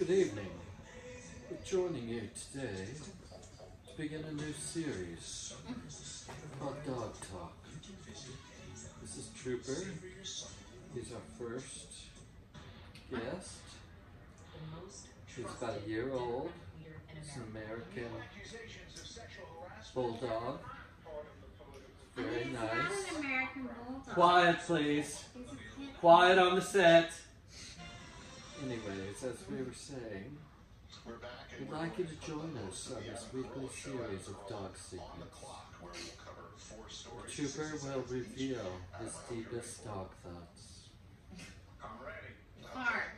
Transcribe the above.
Good evening. We're joining you today to begin a new series called Dog Talk. This is Trooper. He's our first guest. He's about a year old. He's an American bulldog. Very nice. An American bulldog. Quiet, please. Quiet on the set. Anyways, as we were saying, we'd like you to join us on this weekly series of dog secrets. Trooper will reveal his deepest dog thoughts. Fart.